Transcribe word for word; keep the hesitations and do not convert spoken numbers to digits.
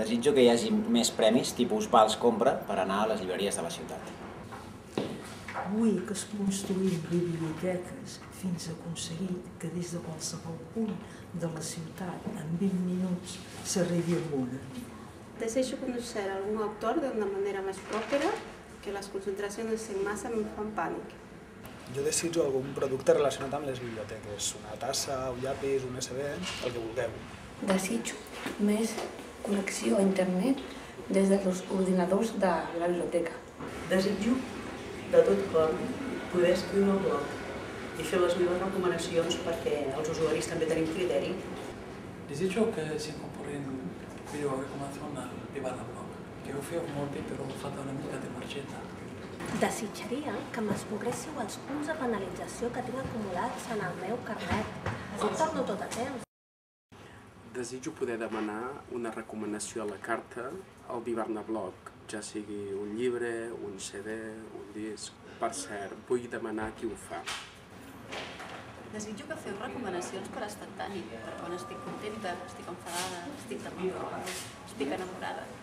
Desitjo que hi hagi més premis tipus vals compra per anar a les llibreries de la ciutat. Vull que es construïn biblioteques fins a aconseguir que des de qualsevol punt de la ciutat en vint minuts s'arribi a una. Deseo conocer algún autor de una manera más próspera, que les concentracions en massa em fan pànic. Jo desitjo algun producte relacionat amb les biblioteques, una tassa, un llapis, un U S B, el que vulgueu. Desitjo més connexió a internet des dels ordinadors de la biblioteca. Desitjo de tot cor poder escriure al blog i fer les meves recomanacions perquè els usuaris també tenim criteri. Desitjo que s'incorporin videorecomanacions al Vivarna Blog, que ho feu molt bé però falta una mica de margeta. Desitjaria que m'esborréssiu els punts de penalització que tinc acumulats en el meu carnet. Si torno tot a temps. Desitjo poder demanar una recomanació a la carta al Vivarna Blog, ja sigui un llibre, un C D, un disc. Per cert, vull demanar qui ho fa. Desitjo que feu recomanacions per instantani, per quan estic contenta, estic enfadada, estic de mal humor, estic enamorada.